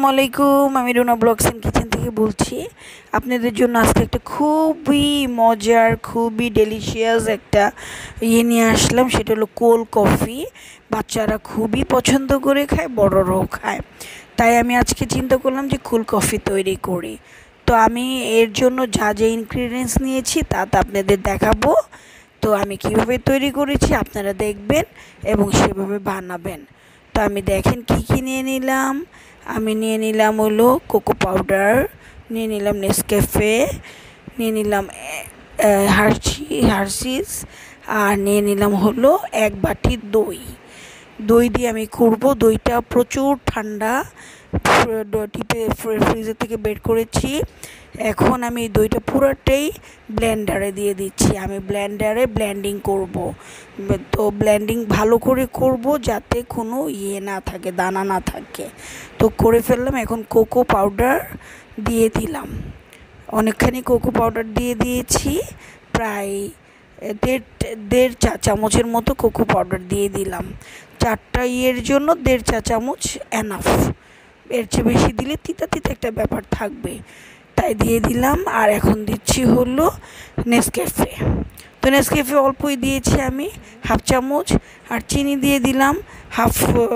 আলাইকুম, আমি Runa blogs and kitchen থেকে বলছি। আপনাদের জন্য আজকে একটা খুবই মজার, খুবই ডেলিশিয়াস একটা নিয়ে আসলাম। সেটা হলো কোল্ড কফি। বাচ্চারা খুবই পছন্দ করে খায়, বড়রাও খায়। তাই আমি আজকে চিন্তা করলাম যে কোল্ড কফি তৈরি করি। তো আমি এর জন্য যা যা ইনগ্রিডিয়েন্টস নিয়েছি তা আপনাদের দেখাবো। তো আমি কিভাবে তৈরি করেছি আপনারা দেখবেন এবং সেভাবে বানাবেন। তো আমি দেখেন কি নিয়ে নিলাম। আমি নিয়ে নিলাম হলো কোকো পাউডার, নিয়ে নিলাম নেসক্যাফে, নিয়ে নিলাম হার্শিস, আর নিয়ে নিলাম হলো 1 বাটি দই। দই দিয়ে আমি করব। দইটা প্রচুর ঠান্ডা, টিপে ফ্রিজের থেকে বের করেছি। এখন আমি দইটা পুরোটাই ব্লেন্ডারে দিয়ে দিচ্ছি। আমি ব্লেন্ডারে ব্লেন্ডিং করব। তো ব্লেন্ডিং ভালো করে করব যাতে কোনো না থাকে, দানা না থাকে। তো করে ফেললাম। এখন কোকো পাউডার দিয়ে দিলাম, অনেকখানি কোকো পাউডার দিয়ে দিয়েছি। প্রায় দেড় চা চামচের মতো কোকো পাউডার দিয়ে দিলাম। 4টা জন্য 1.5 চা চামচ এনাফ। এর চেয়ে বেশি দিলে তিতা তিতা একটা ব্যাপার থাকবে, তাই দিয়ে দিলাম। আর এখন দিচ্ছি হলো নেসক্যাফে। তো নেসক্যাফে অল্পই দিয়েছি আমি, 1/2 চামচ। আর চিনি দিয়ে দিলাম হাফ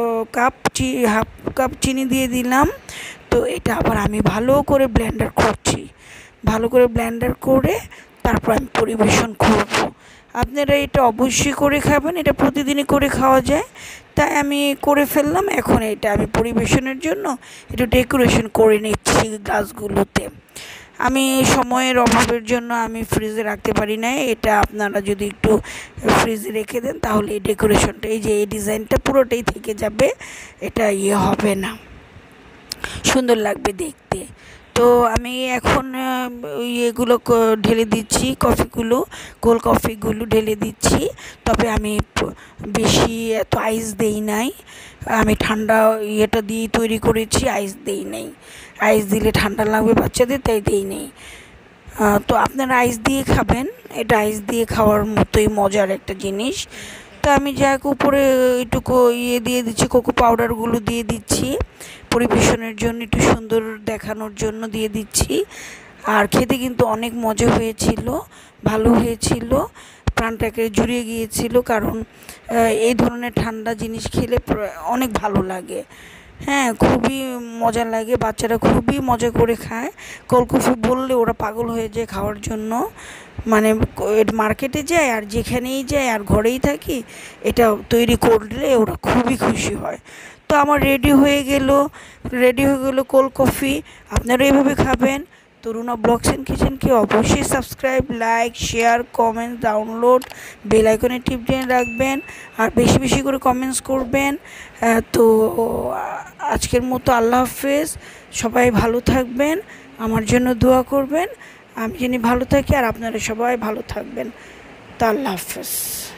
কাপ চিনি দিয়ে দিলাম। তো এটা আবার আমি ভালো করে ব্লেন্ডার করছি। ভালো করে ব্লেন্ডার করে তারপর আমি পরিবেশন করব। আপনারা এটা অবশ্যই করে খাবেন, এটা প্রতিদিনই করে খাওয়া যায়। তাই আমি করে ফেললাম। এখন এটা আমি পরিবেশনের জন্য একটু ডেকোরেশন করে নিচ্ছি গ্লাসগুলোতে। আমি সময়ের অভাবের জন্য আমি ফ্রিজে রাখতে পারি না। এটা আপনারা যদি একটু ফ্রিজে রেখে দেন তাহলে এই ডেকোরেশনটা, এই যে এই ডিজাইনটা পুরোটাই থেকে যাবে, এটা হবে না, সুন্দর লাগবে দেখতে। তো আমি এখন এগুলো ঢেলে দিচ্ছি, কোল্ড কফিগুলো ঢেলে দিচ্ছি। তবে আমি বেশি এত আইস দেই নাই, আমি ঠান্ডা ইয়েটা দিয়ে তৈরি করেছি, আইস দেই নাই। আইস দিলে ঠান্ডা লাগবে বাচ্চাদের, তাই দেই নেই। তো আপনারা আইস দিয়ে খাবেন, এটা আইস দিয়ে খাওয়ার মতোই মজার একটা জিনিস। তো আমি উপরে একটু দিয়ে দিচ্ছি, কোকো পাউডারগুলো দিয়ে দিচ্ছি পরিবেশনের জন্য, একটু সুন্দর দেখানোর জন্য দিয়ে দিচ্ছি। আর খেতে কিন্তু অনেক মজা হয়েছিল, ভালো হয়েছিল, প্রাণটাকে জুড়িয়ে গিয়েছিল। কারণ এই ধরনের ঠান্ডা জিনিস খেলে অনেক ভালো লাগে। হ্যাঁ, খুবই মজা লাগে, বাচ্চারা খুবই মজা করে খায়। কোল্ড কফি বললে ওরা পাগল হয়ে যায় খাওয়ার জন্য। মানে মার্কেটে যায় আর যেখানেই যায় আর ঘরেই থাকি, এটা তৈরি করলে ওরা খুবই খুশি হয়। তো আমার রেডি হয়ে গেল কোল্ড কফি। আপনারা এভাবে খাবেন। তো রুনা ব্লগস এন্ড কিচেনকে অবশ্যই subscribe, like, share, comment, download, bell আইকনে টিপ দিয়ে রাখবেন। আর বেশি বেশি করে কমেন্টস করবেন। তো আজকের মতো আল্লাহ হাফেজ। সবাই ভালো থাকবেন, আমার জন্য দোয়া করবেন। আমি যেন ভালো থাকি আর আপনারা সবাই ভালো থাকবেন। তো আল্লাহ হাফেজ।